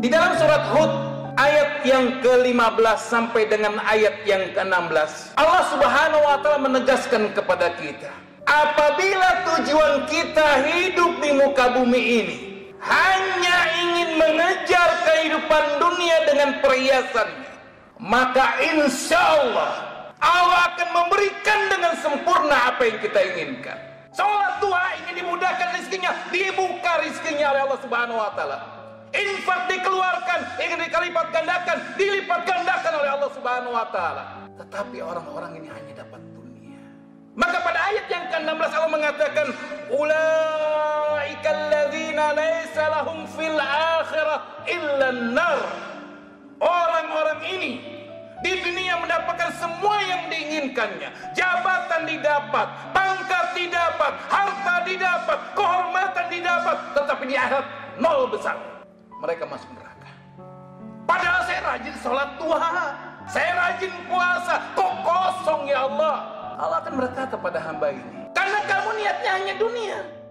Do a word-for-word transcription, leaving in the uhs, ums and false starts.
Di dalam surat Hud ayat yang ke lima belas sampai dengan ayat yang ke enam belas, Allah Subhanahu wa taala menegaskan kepada kita, apabila tujuan kita hidup di muka bumi ini hanya ingin mengejar kehidupan dunia dengan perhiasannya, maka insya Allah Allah akan memberikan dengan sempurna apa yang kita inginkan. Sholat duha ingin dimudahkan rizkinya, dibuka rizkinya oleh Allah Subhanahu wa taala. Infak dikeluarkan, ingin dilipat gandakan, dilipat gandakan oleh Allah Subhanahu wa taala. Tetapi orang-orang ini hanya dapat dunia. Maka pada ayat yang ke enam belas Allah mengatakan, ulaikal ladzina laisa lahum fil akhirah illa an-nar. Orang-orang ini di dunia mendapatkan semua yang diinginkannya. Jabatan didapat, pangkat didapat, harta didapat, kehormatan didapat, tetapi di akhirat nol besar. Mereka masuk neraka. Padahal saya rajin sholat duha, saya rajin puasa, kok kosong ya Allah? Allah akan berkata pada hamba ini, karena kamu niatnya hanya dunia.